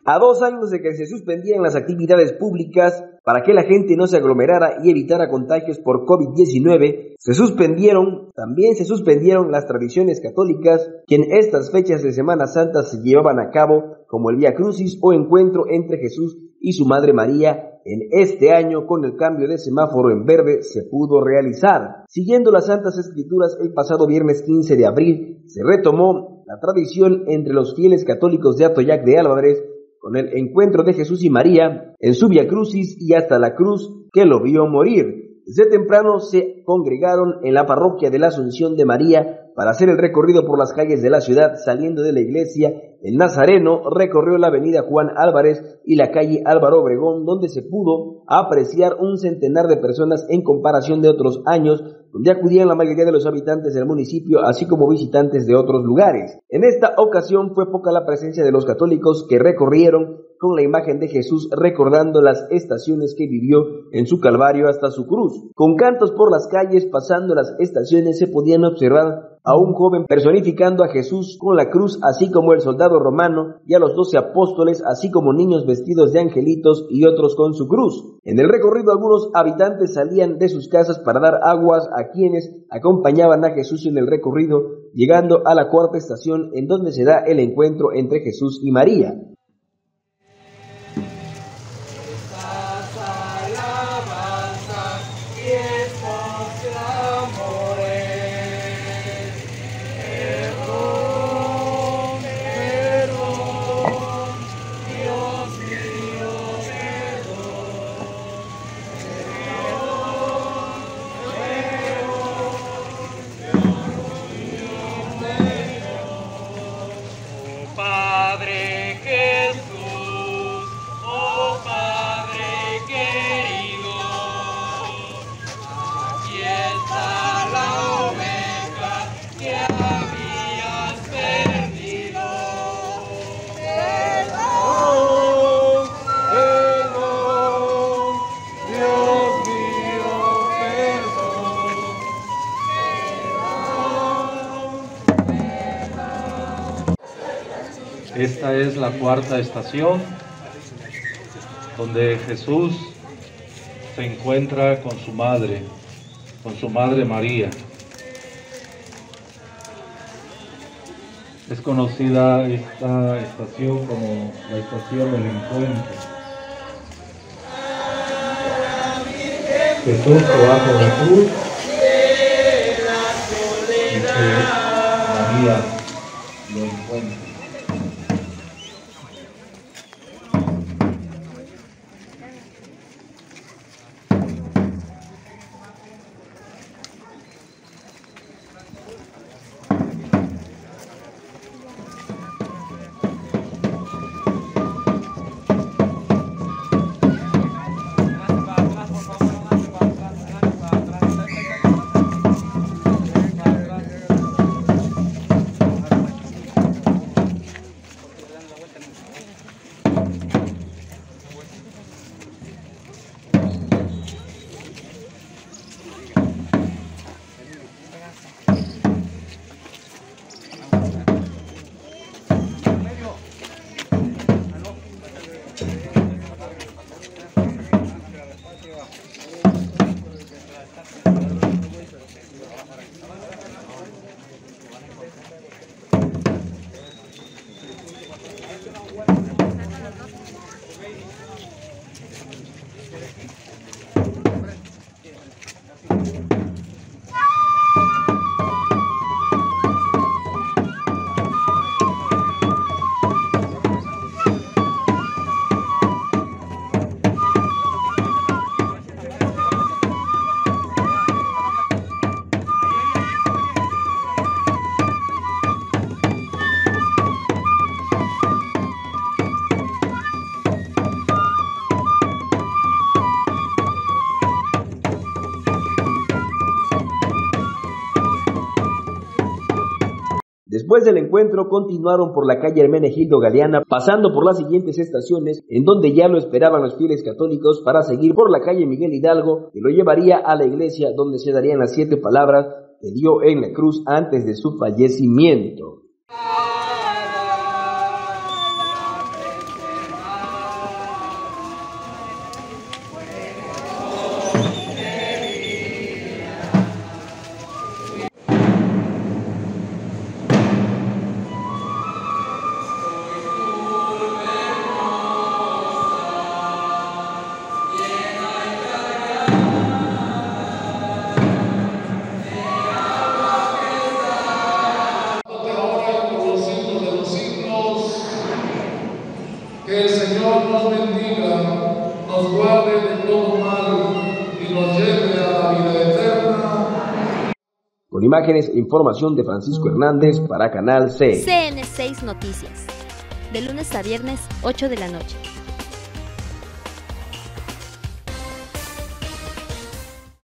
A 2 años de que se suspendieran las actividades públicas para que la gente no se aglomerara y evitara contagios por COVID-19, también se suspendieron las tradiciones católicas que en estas fechas de Semana Santa se llevaban a cabo, como el Vía Crucis o encuentro entre Jesús y su Madre María. En este año, con el cambio de semáforo en verde, se pudo realizar. Siguiendo las Santas Escrituras, el pasado viernes 15 de abril se retomó la tradición entre los fieles católicos de Atoyac de Álvarez con el encuentro de Jesús y María en su Vía Crucis y hasta la cruz que lo vio morir. Desde temprano se congregaron en la parroquia de la Asunción de María para hacer el recorrido por las calles de la ciudad. Saliendo de la iglesia, el nazareno recorrió la avenida Juan Álvarez y la calle Álvaro Obregón, donde se pudo apreciar un centenar de personas en comparación de otros años, donde acudían la mayoría de los habitantes del municipio, así como visitantes de otros lugares. En esta ocasión fue poca la presencia de los católicos que recorrieron con la imagen de Jesús, recordando las estaciones que vivió en su Calvario hasta su cruz. Con cantos por las calles, pasando las estaciones, se podían observar a un joven personificando a Jesús con la cruz, así como el soldado romano, y a los 12 apóstoles, así como niños vestidos de angelitos y otros con su cruz. En el recorrido, algunos habitantes salían de sus casas para dar aguas a quienes acompañaban a Jesús en el recorrido, llegando a la cuarta estación, en donde se da el encuentro entre Jesús y María. Esta es la cuarta estación, donde Jesús se encuentra con su madre María. Es conocida esta estación como la estación del encuentro. Jesús se va con la cruz y María lo encuentra. Después del encuentro continuaron por la calle Hermenegildo Galeana, pasando por las siguientes estaciones, en donde ya lo esperaban los fieles católicos para seguir por la calle Miguel Hidalgo, que lo llevaría a la iglesia donde se darían las 7 palabras que dio en la cruz antes de su fallecimiento. Con imágenes e información de Francisco Hernández para Canal C. CN6 Noticias. De lunes a viernes, 8 de la noche.